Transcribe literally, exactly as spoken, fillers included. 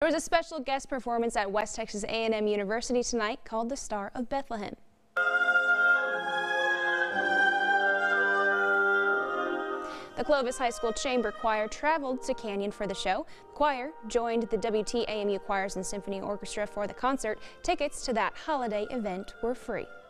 There was a special guest performance at West Texas A and M University tonight called The Star of Bethlehem. The Clovis High School Chamber Choir traveled to Canyon for the show. The choir joined the W T A M U Choirs and Symphony Orchestra for the concert. Tickets to that holiday event were free.